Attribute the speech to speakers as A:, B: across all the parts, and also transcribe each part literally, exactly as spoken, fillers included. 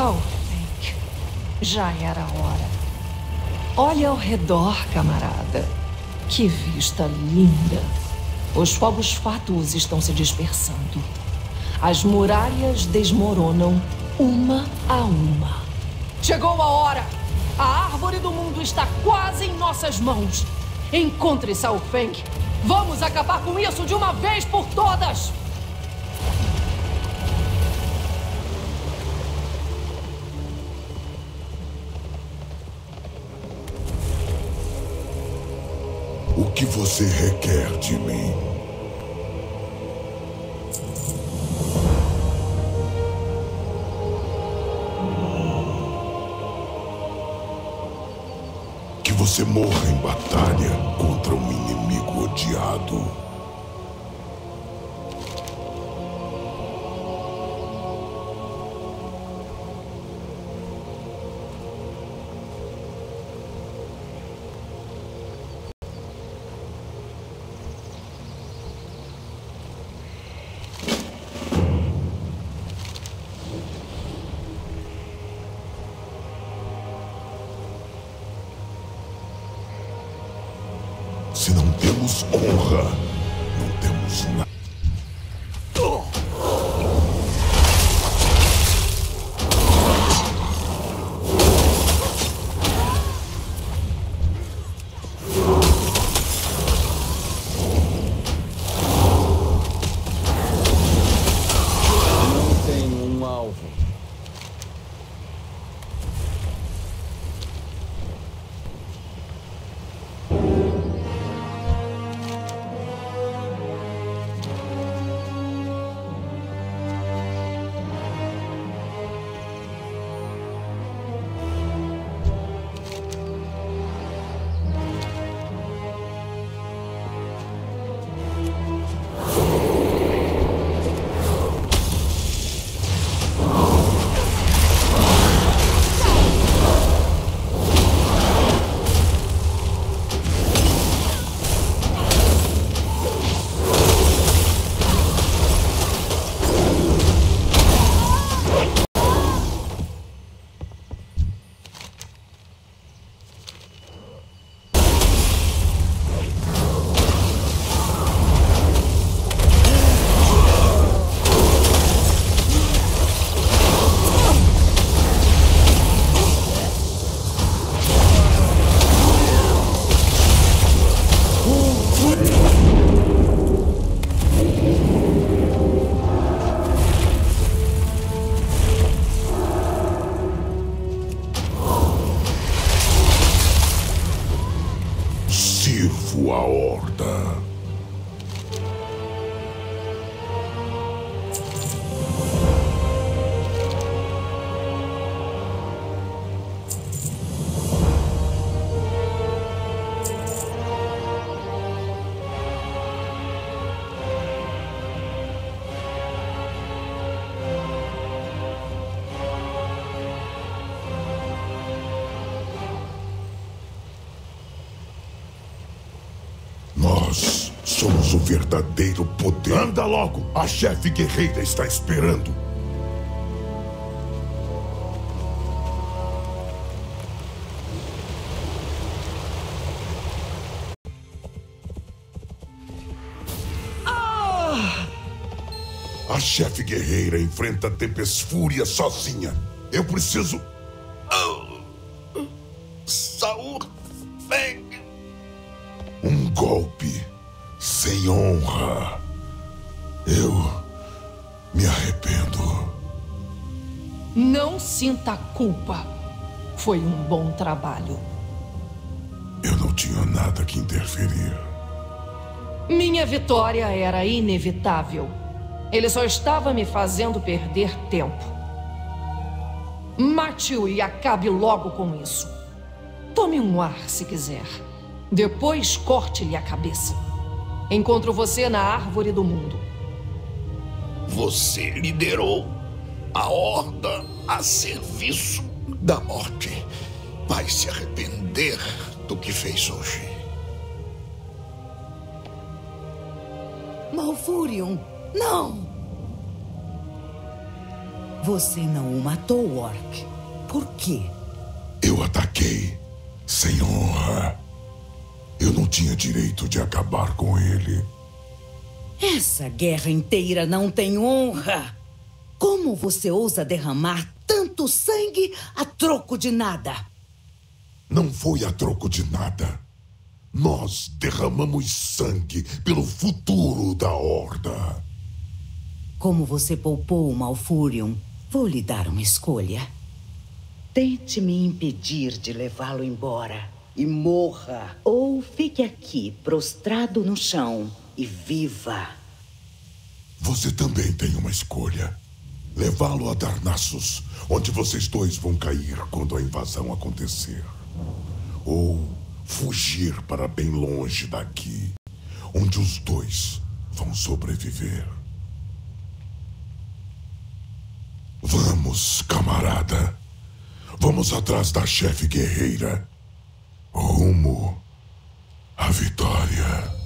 A: Saurfang. Já era hora. Olha ao redor, camarada. Que vista linda. Os fogos fátuos estão se dispersando. As muralhas desmoronam uma a uma. Chegou a hora! A árvore do mundo está quase em nossas mãos. Encontre Saurfang. Vamos acabar com isso de uma vez por todas!
B: O que você requer de mim? Que você morra em batalha contra um inimigo odiado. Se não temos honra, não temos nada.
C: Não tenho um alvo. Sirvo a Horda. Nós somos o verdadeiro poder. Anda logo! A chefe guerreira está esperando.
A: Ah!
B: A chefe guerreira enfrenta Tempestfúria sozinha. Eu preciso... Oh. Saurfang. Um golpe sem honra. Eu me arrependo.
A: Não sinta culpa. Foi um bom trabalho.
B: Eu não tinha nada que interferir.
A: Minha vitória era inevitável. Ele só estava me fazendo perder tempo. Mate-o e acabe logo com isso. Tome um ar se quiser. Depois corte-lhe a cabeça. Encontro você na árvore do mundo.
D: Você liderou a Horda a serviço da morte. Vai se arrepender do que fez hoje.
E: Malfurion, não! Você não o matou, Orc. Por quê?
B: Eu ataquei sem honra. Eu não tinha direito de acabar com ele.
E: Essa guerra inteira não tem honra. Como você ousa derramar tanto sangue a troco de nada?
B: Não foi a troco de nada. Nós derramamos sangue pelo futuro da Horda.
E: Como você poupou o Malfurion, vou lhe dar uma escolha. Tente me impedir de levá-lo embora e morra. Ou fique aqui, prostrado no chão, e viva.
B: Você também tem uma escolha. Levá-lo a Darnassus, onde vocês dois vão cair quando a invasão acontecer. Ou fugir para bem longe daqui, onde os dois vão sobreviver. Vamos, camarada. Vamos atrás da chefe guerreira. Rumo à vitória.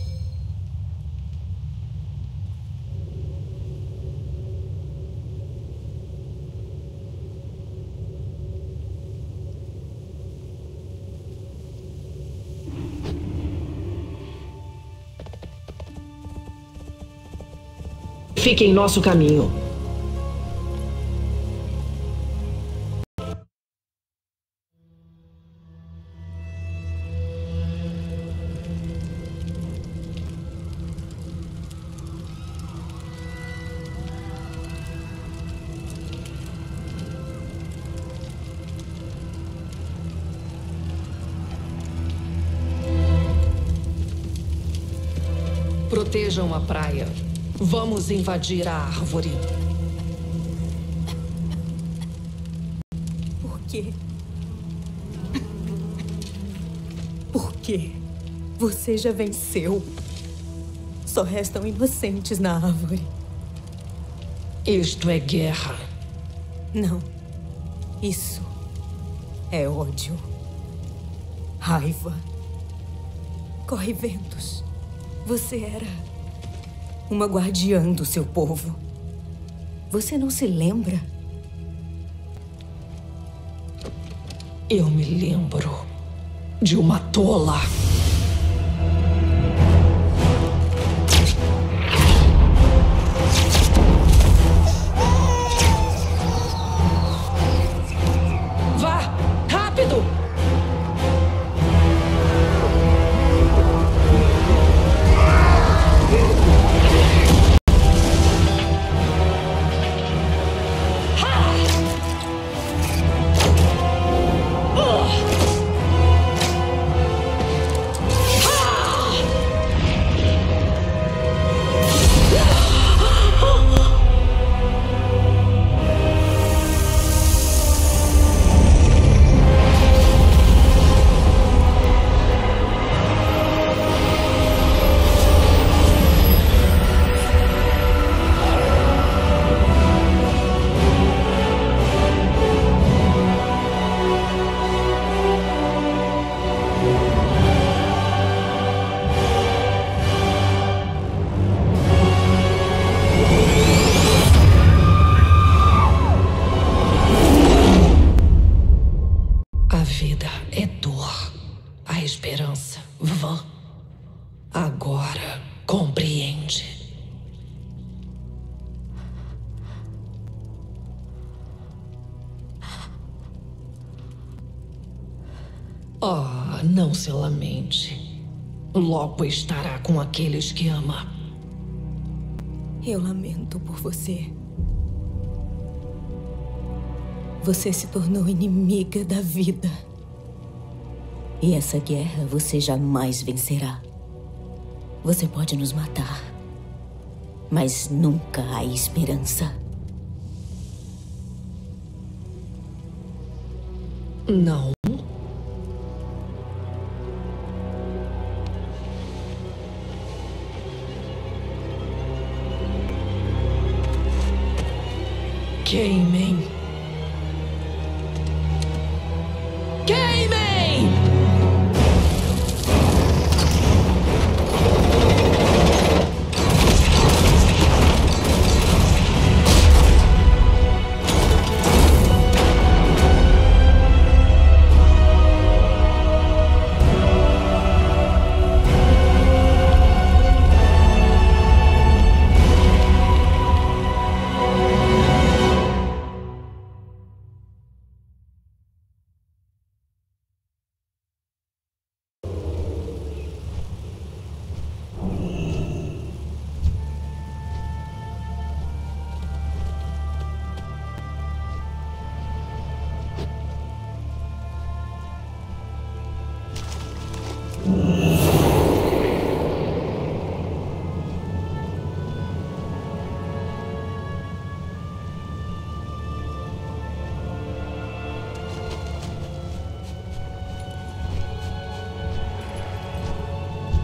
A: Fique em nosso caminho. Protejam a praia. Vamos invadir a árvore.
E: Por quê? Por quê? Você já venceu. Só restam inocentes na árvore.
A: Isto é guerra.
E: Não. Isso é ódio. Raiva. Corre ventos. Você era uma guardiã do seu povo. Você não se lembra?
A: Eu me lembro de uma tola. Vá, rápido! Agora compreende. Oh, não se lamente. Logo estará com aqueles que ama.
E: Eu lamento por você. Você se tornou inimiga da vida. E essa guerra você jamais vencerá. Você pode nos matar, mas nunca há esperança.
A: Não. Queimem. Queimem!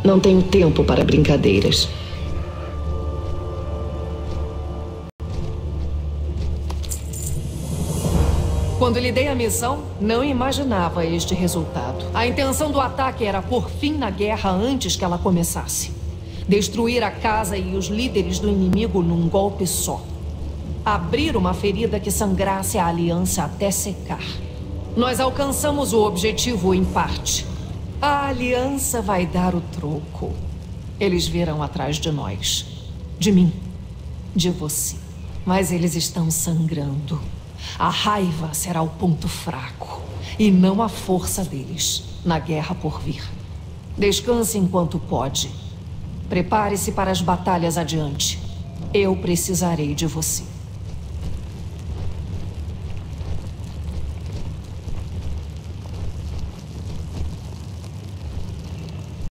A: Não tenho tempo para brincadeiras. Quando lhe dei a missão, não imaginava este resultado. A intenção do ataque era pôr fim na guerra antes que ela começasse. Destruir a casa e os líderes do inimigo num golpe só. Abrir uma ferida que sangrasse a aliança até secar. Nós alcançamos o objetivo em parte. A aliança vai dar o troco. Eles virão atrás de nós. De mim. De você. Mas eles estão sangrando. A raiva será o ponto fraco. E não a força deles. Na guerra por vir. Descanse enquanto pode. Prepare-se para as batalhas adiante. Eu precisarei de você.